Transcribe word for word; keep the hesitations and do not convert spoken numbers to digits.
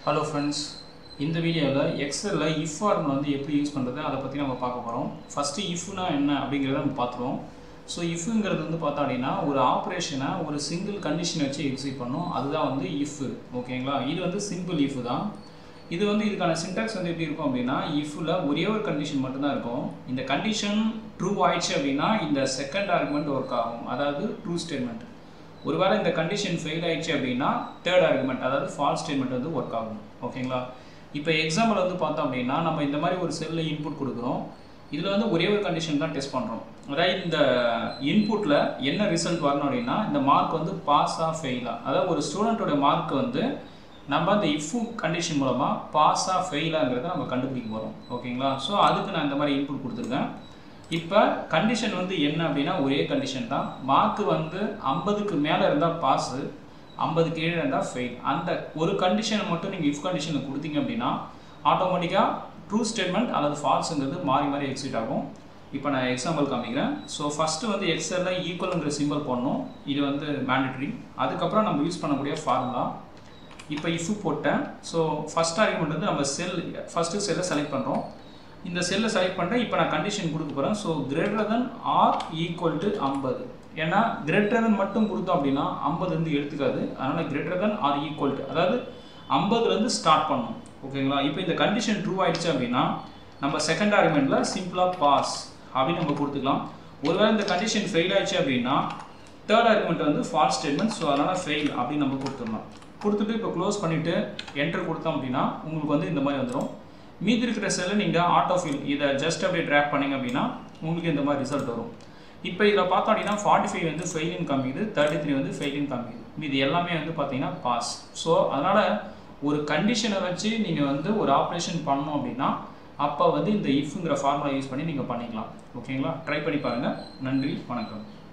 Hello friends, இந்த வீடியோல எக்ஸல்ல if formula வந்து எப்படி யூஸ் பண்றது அத பத்தி நம்ம பார்க்க போறோம். ஃபர்ஸ்ட் if னா என்ன அப்படிங்கறத நம்ம பாத்துறோம். சோ ifங்கிறது வந்து பார்த்தா அப்படினா ஒரு ஆபரேஷனை ஒரு சிங்கிள் கண்டிஷன் வச்சு எக்ஸிக்யூட் பண்ணும். அதுதான் வந்து if. ஓகேங்களா? இது வந்து சிம்பிள் if தான். இது வந்து இதுக்கான சின்டாக்ஸ் வந்து எப்படி இருக்கும் அப்படினா ifல ஒரே ஒரு கண்டிஷன் மட்டும் தான் இருக்கும். இந்த கண்டிஷன் ட்ரூ ஆயிடுச்சு அப்படினா இந்த செகண்ட் ஆர்குமென்ட் வர்க் ஆகும். அதாவது ட்ரூ ஸ்டேட்மென்ட். ஒருவேளை இந்த கண்டிஷன் ஃபெயில் ஆயிடுச்சு அப்படினா தேர்ட் ஆர்குமென்ட் அதாவது ஃபால்ஸ் ஸ்டேட்மென்ட் வந்து வர்க் ஆகும். ஓகேங்களா? இப்போ எக்ஸாம்பிள் வந்து பார்த்தோம் அப்படினா நம்ம இந்த மாதிரி ஒரு செல்ல இன்புட் கொடுக்கிறோம். இதுல வந்து ஒரே ஒரு கண்டிஷன் தான் டெஸ்ட் பண்றோம். அதாவது இந்த இன்புட்ல என்ன ரிசல்ட் வரணும் அப்படினா இந்த மார்க் வந்து பாஸ் ஆ ஃபெயில் ஆ. அதாவது ஒரு ஸ்டூடண்டோட மார்க் வந்து நம்ம அந்த if கண்டிஷன் மூலமா பாஸ் ஆ ஃபெயில் ஆங்கறத நம்ம கண்டுபிடிக்க போறோம். ஓகேங்களா? சோ அதுக்கு நான் இந்த மாதிரி இன்புட் கொடுத்திருக்கேன். இப்போ கண்டிஷன் வந்து என்ன அப்படினா ஒரே கண்டிஷன் தான். மார்க் வந்து ஐம்பதுக்கு மேல இருந்தா பாஸ், ஐம்பது கீழ இருந்தா ஃபெயில். அந்த ஒரு கண்டிஷனை மட்டும் நீங்க if கண்டிஷன்ல கொடுத்தீங்க அப்படினா ஆட்டோமேட்டிக்கா ட்ரூ ஸ்டேட்மென்ட் அல்லது ஃபால்ஸ்ங்கிறது மாறி மாறி எக்ஸிக்யூட் ஆகும். இப்போ நான் எக்ஸாம்பிள் காமிக்கிறேன். சோ ஃபர்ஸ்ட் வந்து எக்ஸல்ல ஈக்குவல்ங்கற சிம்பல் போடணும். இது வந்து மேண்டேட்டரி. அதுக்கு அப்புறம் நம்ம யூஸ் பண்ணக்கூடிய ஃபார்முலா. இப்போ if போட்டேன். சோ ஃபர்ஸ்ட் ஆர்குமென்ட் வந்து நம்ம செல் ஃபர்ஸ்ட் செல்ல செலக்ட் பண்றோம். இந்த செல்ல செலக்ட் பண்ணிட்டு இப்போ நான் கண்டிஷன் கொடுக்க போறேன். So greater than or equal to ஐம்பது. ஏனா greater than மட்டும் கொடுத்தோம் அப்படினா ஐம்பது இருந்து எடுத்துக்காது. அதனால greater than or equal to அதாவது ஐம்பதுல இருந்து ஸ்டார்ட் பண்ணனும். ஓகேங்களா? இப்போ இந்த கண்டிஷன் ட்ரூ ஆயிடுச்சு அப்படினா நம்ம செகண்ட் ஆர்குமென்ட்ல சிம்பிளா பாஸ் அப்படி நம்ம கொடுத்துக்கலாம். ஒருவேளை இந்த கண்டிஷன் ஃபெயில் ஆயிடுச்சு அப்படினா தேர்ட் ஆர்குமென்ட் வந்து ஃபால்ஸ் ஸ்டேட்மென்ட். சோ அதனால ஃபெயில் அப்படி நம்ம கொடுத்துறலாம். கொடுத்துட்டு இப்போ க்ளோஸ் பண்ணிட்டு என்டர் கொடுத்தோம் அப்படினா உங்களுக்கு வந்து இந்த மாதிரி வந்துரும். மீதி இருக்கிற செல்ல நீங்க ஆட்டோ ஃபில் இத ஜஸ்ட் அப்படியே டிராக் பண்ணீங்க அப்படினா உங்களுக்கு இந்த மாதிரி ரிசல்ட் வரும். இப்போ இதல பார்த்தோம் அப்படினா நாற்பத்தி ஐந்து வந்து ஃபெயிலிங் காமிக்குது, முப்பத்தி மூன்று வந்து ஃபெயிலிங் காமிக்குது. மீதி எல்லாமே வந்து பாத்தீங்கன்னா பாஸ். சோ அதனால ஒரு கண்டிஷனை வச்சு நீங்க வந்து ஒரு ஆபரேஷன் பண்ணனும் அப்படினா அப்ப வந்து இந்த ifங்கற ஃபார்முலா யூஸ் பண்ணி நீங்க பண்ணிக்கலாம். ஓகேங்களா? ட்ரை பண்ணி பாருங்க. நன்றி, வணக்கம்.